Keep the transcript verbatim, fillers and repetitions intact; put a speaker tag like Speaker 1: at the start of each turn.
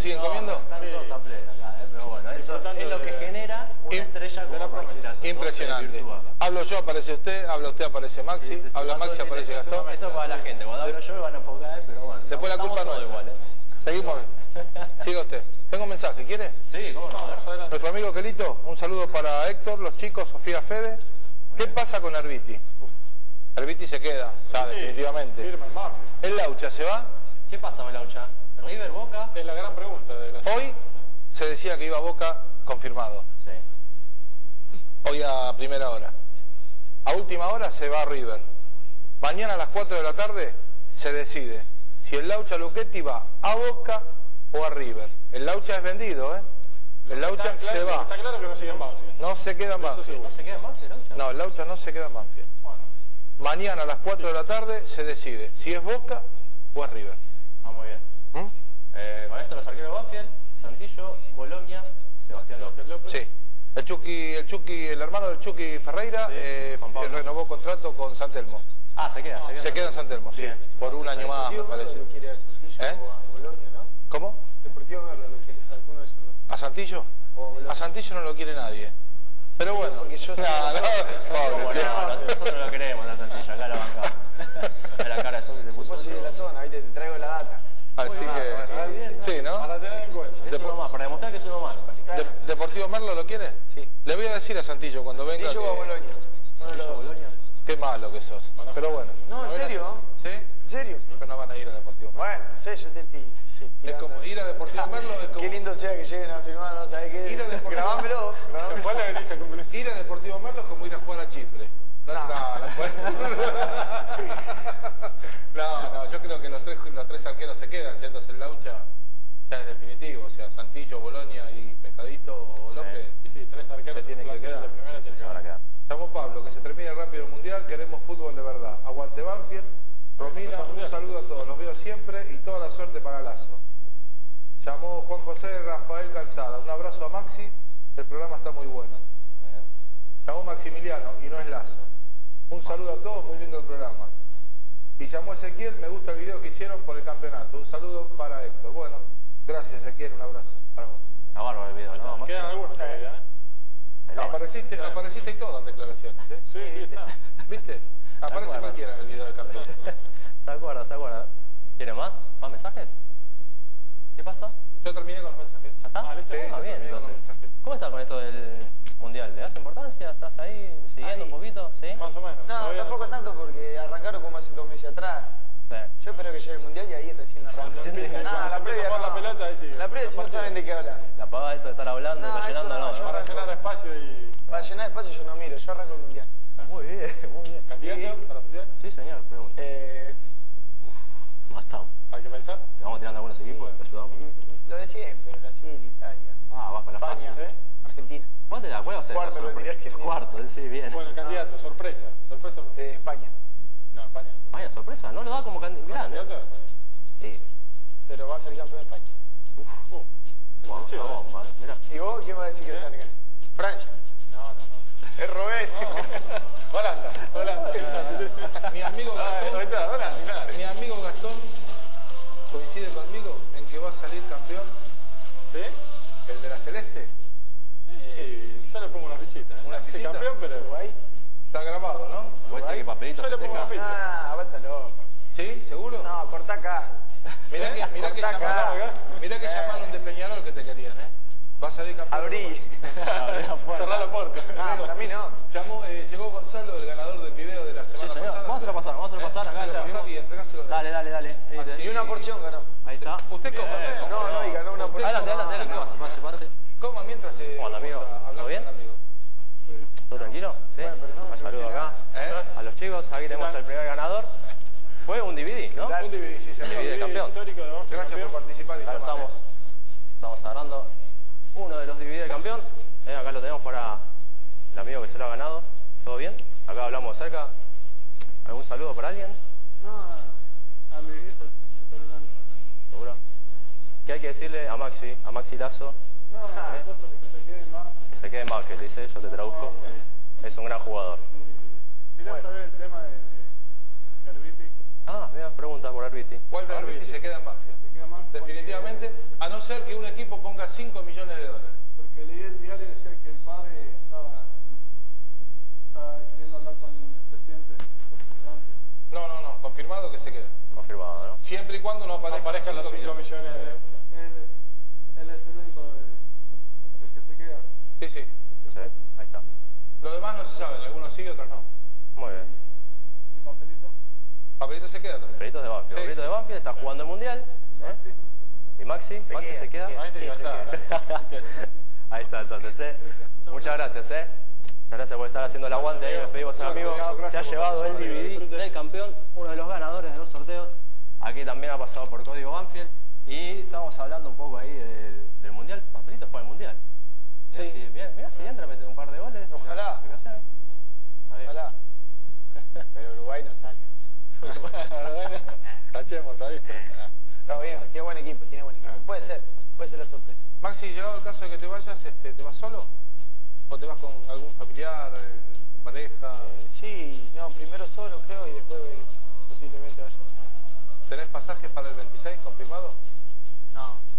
Speaker 1: siguen
Speaker 2: no,
Speaker 1: comiendo?
Speaker 2: Están
Speaker 3: sí.
Speaker 2: todos a pleno acá, ¿eh? Pero bueno, eso es lo que
Speaker 3: de...
Speaker 2: genera una estrella como Maxi Lazo.
Speaker 1: Impresionante. Hablo yo, aparece usted, habla usted, aparece Maxi,
Speaker 2: Sí, sí, sí,
Speaker 1: habla Maxi, aparece Gastón.
Speaker 2: Esto es para la gente, cuando hablo yo van a enfocar, pero bueno.
Speaker 1: Después la culpa no es
Speaker 2: igual, ¿eh?
Speaker 1: Seguimos. Siga usted. Tengo un mensaje, ¿quiere?
Speaker 2: Sí, cómo no.
Speaker 3: Vamos adelante.
Speaker 1: Nuestro amigo Quelito, un saludo para Héctor, los chicos, Sofía, Fede. ¿Qué pasa con Herbiti? Herbiti se queda, ya
Speaker 3: Sí,
Speaker 1: definitivamente.
Speaker 3: firma el Mafia.
Speaker 1: ¿El Laucha se va?
Speaker 2: ¿Qué pasa, Melaucha? ¿River, Boca?
Speaker 3: Es la gran pregunta de la...
Speaker 1: Hoy se decía que iba a Boca confirmado.
Speaker 2: Sí.
Speaker 1: Hoy a primera hora. A última hora se va a River. Mañana a las cuatro de la tarde se decide si el Laucha Luchetti va a Boca o a River. El Laucha es vendido, ¿eh? El Laucha
Speaker 3: Está
Speaker 1: se
Speaker 3: claro,
Speaker 1: va.
Speaker 3: está claro que no sigue en Banfield.
Speaker 1: No se queda en
Speaker 3: Eso
Speaker 1: Banfield.
Speaker 2: ¿No se queda más el Laucha?
Speaker 1: No, el Laucha no se queda en Banfield.
Speaker 3: Bueno,
Speaker 1: Mañana a las cuatro de la tarde se decide si es Boca o es River.
Speaker 2: Ah, muy bien.
Speaker 1: ¿Mm?
Speaker 2: Eh, con esto los arqueros de Banfield, Santillo, Bologna, Sebastián López.
Speaker 3: López.
Speaker 1: Sí. El Chucky, el Chucky, el hermano del Chucky Ferreira,
Speaker 2: Sí,
Speaker 1: eh,
Speaker 2: Juan Pablo.
Speaker 1: renovó contrato con San Telmo.
Speaker 2: Ah, se queda, se queda.
Speaker 1: Se queda en San Telmo, sí.
Speaker 2: Bien.
Speaker 1: Por un año más, me parece.
Speaker 4: ¿Lo quiere a Santillo
Speaker 1: ¿Eh?
Speaker 4: o a Bologna, no?
Speaker 1: ¿Cómo?
Speaker 4: Deportivo Merlo lo quiere, alguno de esos dos.
Speaker 1: ¿A Santillo?
Speaker 4: O a Bologna.
Speaker 1: A Santillo no lo quiere nadie. Pero bueno.
Speaker 4: porque yo
Speaker 1: no,
Speaker 4: soy-
Speaker 1: no, pobre,
Speaker 2: Bueno,
Speaker 1: sí.
Speaker 2: no, nosotros lo queremos, la Santillo, acá la bancamos. A la cara de Sofi se puso.
Speaker 4: Vos sos de la zona, ¿viste? Te traigo la data.
Speaker 1: Así
Speaker 2: Ah, bien,
Speaker 1: que. Sí, ¿no?
Speaker 3: Para tener en cuenta.
Speaker 2: Es uno más, para demostrar que es uno más.
Speaker 1: De- ¿Deportivo Merlo lo quiere?
Speaker 4: Sí.
Speaker 1: Le voy a decir a Santillo cuando venga.
Speaker 4: Santillo o a
Speaker 1: que-
Speaker 4: Bologna. Uno de los dos.
Speaker 2: Bologna.
Speaker 1: Qué malo que sos. Pero bueno.
Speaker 4: No, en serio.
Speaker 1: ¿Sí?
Speaker 4: ¿En serio?
Speaker 1: Pero no van a ir a Deportivo Merlo.
Speaker 4: Bueno, no sé, yo te estoy... sí,
Speaker 1: Es
Speaker 4: tirando.
Speaker 1: como ir a Deportivo Merlo es como.
Speaker 4: Qué lindo sea que lleguen a firmar, no sabés qué.
Speaker 1: Ir a Deportivo-
Speaker 4: Grabámelo. grabámelo.
Speaker 3: Después le venís a cumplir.
Speaker 1: Ir a Deportivo Merlo es como ir a jugar a Chipre. No,
Speaker 4: No.
Speaker 1: no, no, puede. no, no, yo creo que los tres, los tres arqueros se quedan, yéndose el Laucha ya es definitivo, o sea, Santillo, Bologna y Pescadito o López.
Speaker 3: Y sí, tres arqueros
Speaker 1: Se tiene
Speaker 3: en
Speaker 1: que
Speaker 3: plantel
Speaker 1: quedar.
Speaker 3: de primera tienen que
Speaker 2: Se van a quedar.
Speaker 1: Llamó Pablo, que se termine rápido el Mundial, queremos fútbol de verdad. Aguante Banfield, Romina, un saludo a todos, los veo siempre y toda la suerte para Lazo. Llamó Juan José Rafael Calzada, un abrazo a Maxi, el programa está muy bueno. Llamó Maximiliano y no es Lazo. Un saludo a todos, muy lindo el programa. Y llamó Ezequiel, me gusta el video que hicieron por el campeonato. Un saludo para Héctor. Bueno, gracias Ezequiel, un abrazo para vos.
Speaker 2: Está bárbaro el video, ¿no?
Speaker 3: Quedan algunos todavía, ¿eh?
Speaker 2: El-
Speaker 1: Apareciste, apareciste y todo en declaraciones, ¿eh?
Speaker 3: Sí, sí, está.
Speaker 1: ¿Viste? Aparece
Speaker 2: acuerdas?
Speaker 1: cualquiera en el video del campeón.
Speaker 2: Se acuerda, se acuerda. ¿Quiere más? ¿Más mensajes? ¿Qué pasa?
Speaker 1: Yo terminé con los mensajes.
Speaker 2: ¿Ya está?
Speaker 3: Ah, listo.
Speaker 1: Sí,
Speaker 2: Ah,
Speaker 1: yo
Speaker 2: bien,
Speaker 1: terminé con los
Speaker 2: entonces.
Speaker 1: mensajes.
Speaker 2: ¿Cómo estás con esto del Mundial? ¿Le das importancia? ¿Estás ahí siguiendo
Speaker 4: Ahí.
Speaker 2: un poquito? ¿Sí?
Speaker 3: Más o menos.
Speaker 4: No,
Speaker 3: Todavía
Speaker 4: tampoco
Speaker 3: está.
Speaker 4: tanto porque arrancaron como hace dos meses atrás.
Speaker 2: Sí.
Speaker 4: Yo espero que llegue el Mundial y ahí recién la arranco.
Speaker 3: Cuando empieza,
Speaker 2: Nah,
Speaker 3: cuando se
Speaker 4: la
Speaker 3: empieza
Speaker 4: previa
Speaker 3: a jugar
Speaker 4: no.
Speaker 3: la pelota, ahí sí.
Speaker 4: La previa si no saben de qué hablar.
Speaker 2: La pagada eso de estar hablando,
Speaker 4: No,
Speaker 2: y
Speaker 4: eso
Speaker 2: rellenando,
Speaker 4: no,
Speaker 2: no.
Speaker 4: yo
Speaker 2: ¿no?
Speaker 3: Para llenar espacio y...
Speaker 4: Para llenar espacio yo no miro, yo arranco el Mundial.
Speaker 2: Muy bien, muy bien.
Speaker 3: ¿Candidato para el Mundial?
Speaker 2: Sí, señor, pregunta.
Speaker 4: Eh,
Speaker 2: Bastamos.
Speaker 3: Hay que pensar.
Speaker 2: Te vamos tirando algunos equipos, te ayudamos.
Speaker 4: lo de siempre, Brasil, Italia,
Speaker 2: Ah, vas con la
Speaker 4: España,
Speaker 2: fase.
Speaker 3: ¿Sí?
Speaker 4: Argentina,
Speaker 2: ¿Cuál te la puedo hacer?
Speaker 4: Cuarto lo tiré Argentina.
Speaker 2: Cuarto, sí, bien.
Speaker 3: Bueno, candidato, sorpresa. Sorpresa.
Speaker 4: eh, España.
Speaker 3: No, España.
Speaker 2: Vaya sorpresa, no lo da como candidato. Mirá,
Speaker 3: ¿Candidato?
Speaker 4: Sí, pero va a ser campeón de España.
Speaker 3: Uh,
Speaker 2: Wow,
Speaker 3: sí,
Speaker 2: una
Speaker 3: ¿eh?
Speaker 2: bomba, eh. Mirá.
Speaker 4: ¿Y vos quién va a decir que
Speaker 3: ¿Eh?
Speaker 4: sale? Francia.
Speaker 3: No, no, no.
Speaker 4: Es Roberto.
Speaker 3: Holanda, Holanda.
Speaker 1: Mi amigo
Speaker 3: Ah, ahí
Speaker 1: Gastón,
Speaker 3: está, Holanda, claro.
Speaker 1: mi amigo Gastón coincide conmigo en que va a salir campeón
Speaker 3: ¿Sí?
Speaker 1: el de la Celeste.
Speaker 3: Sí, yo le pongo una fichita. ¿eh?
Speaker 1: ¿Una
Speaker 3: Sí,
Speaker 1: fichita?
Speaker 3: campeón, pero...
Speaker 4: Uruguay.
Speaker 1: Está grabado, ¿no?
Speaker 2: Voy a decir que papelito
Speaker 3: Yo le pongo una
Speaker 2: festeja.
Speaker 3: ficha.
Speaker 4: Ah, basta loco.
Speaker 1: ¿Sí? ¿Seguro?
Speaker 4: No, cortá acá.
Speaker 1: Mirá que, mirá que,
Speaker 4: Cortá
Speaker 1: llamaron,
Speaker 4: acá.
Speaker 1: mirá que
Speaker 4: Sí.
Speaker 1: llamaron de Peñarol que te querían, ¿eh? Va a salir campeón.
Speaker 4: Abrí.
Speaker 3: Cerrá la puerta.
Speaker 4: Ah, para mí no.
Speaker 1: Llamó, eh, llegó Gonzalo, el ganador del video de la
Speaker 2: Sí,
Speaker 1: semana
Speaker 2: señor.
Speaker 1: pasada.
Speaker 2: Vamos a pasar, vamos a pasar. Acá
Speaker 1: Hacelo
Speaker 2: está.
Speaker 1: pasar y entregáselo.
Speaker 2: Dale, dale, dale. Ahí,
Speaker 1: Así.
Speaker 4: Y una porción ganó.
Speaker 2: ahí está.
Speaker 1: Usted coma.
Speaker 2: Bien,
Speaker 1: coma.
Speaker 4: No, no, y ganó una
Speaker 1: Usted
Speaker 4: porción.
Speaker 2: Adelante, adelante, adelante. Pase, pase, pase.
Speaker 1: Coma mientras eh,
Speaker 2: Hola, amigo.
Speaker 1: vamos a hablar
Speaker 2: ¿Todo bien?
Speaker 1: con el amigo.
Speaker 2: ¿Todo tranquilo? ¿Sí?
Speaker 4: Bueno, pero no,
Speaker 2: Un saludo acá.
Speaker 1: ¿Eh?
Speaker 2: A los chicos, aquí tenemos al primer ganador. Fue un D V D, ¿no?
Speaker 1: Un D V D, sí, señor.
Speaker 2: D V D campeón.
Speaker 3: Histórico de Banfield,
Speaker 1: Gracias
Speaker 3: campeón.
Speaker 1: por participar y
Speaker 2: Acá
Speaker 1: llamar,
Speaker 2: estamos,
Speaker 1: eh.
Speaker 2: estamos agarrando uno de los D V D del campeón. Eh, acá lo tenemos para el amigo que se lo ha ganado. ¿Todo bien? Acá hablamos de cerca. ¿Algún saludo para alguien?
Speaker 5: No, a, a mi viejo me está hablando.
Speaker 2: ¿Seguro? ¿Qué hay que decirle a Maxi, a Maxi Lazo?
Speaker 5: No,
Speaker 2: ¿Eh?
Speaker 5: cosa de que se quede más.
Speaker 2: Que se quede en Banfield, dice, yo te traduzco. Es un gran jugador.
Speaker 5: Quería saber el tema de, de Herbiti.
Speaker 2: Ah, mira, pregunta por Arbiti.
Speaker 1: Walter Arbiti se queda en Banfield.
Speaker 5: ¿Se queda más?
Speaker 1: Definitivamente, a no ser que un equipo ponga cinco millones de dólares?
Speaker 5: Porque leí el diario y decía que el padre estaba, estaba queriendo hablar con el presidente de Banfield.
Speaker 1: No, no, no, confirmado que se queda.
Speaker 2: Confirmado, ¿no?
Speaker 1: Siempre y cuando no
Speaker 3: No
Speaker 1: aparezcan,
Speaker 3: aparezcan los cinco millones de...
Speaker 5: Él, él es el único de, del que se queda.
Speaker 1: Sí, sí.
Speaker 2: Sí, ahí está.
Speaker 1: Los demás no se saben, algunos sí, otros no.
Speaker 2: Muy bien.
Speaker 5: El papelito.
Speaker 1: Papelito se queda también.
Speaker 2: Papelitos de Banfield.
Speaker 1: Sí,
Speaker 2: Papelitos de
Speaker 1: sí.
Speaker 2: Banfield, está jugando el Mundial. ¿eh?
Speaker 5: Sí.
Speaker 2: ¿Y Maxi? ¿Maxi
Speaker 4: queda,
Speaker 2: se queda?
Speaker 4: se queda.
Speaker 3: Ahí
Speaker 4: Sí,
Speaker 3: ya
Speaker 4: se
Speaker 3: está.
Speaker 2: Ahí está entonces, ¿eh? Muchas gracias, ¿eh? Muchas gracias por estar haciendo el aguante ahí. Nos pedimos al amigo. Se ha llevado el D V D del campeón, uno de los ganadores de los sorteos. Aquí también ha pasado por Código Banfield. Y estamos hablando un poco ahí del, del Mundial. Papelito fue el Mundial. Mirá
Speaker 4: Sí.
Speaker 2: si, mirá, mirá si entra, mete un par de goles.
Speaker 4: Ojalá.
Speaker 2: La clasificación. Está bien.
Speaker 4: Ojalá. Pero Uruguay no sale.
Speaker 3: Tachemos, ahí está.
Speaker 4: Pero bien, tiene buen equipo, tiene buen equipo. Puede ser, puede ser la sorpresa.
Speaker 1: Maxi, llegado el caso de que te vayas, este, ¿te vas solo? ¿O te vas con algún familiar, eh, pareja?
Speaker 4: Eh, sí, no, primero solo creo y después eh, posiblemente vaya con él.
Speaker 1: ¿Tenés pasajes para el veintiséis confirmado?
Speaker 4: No,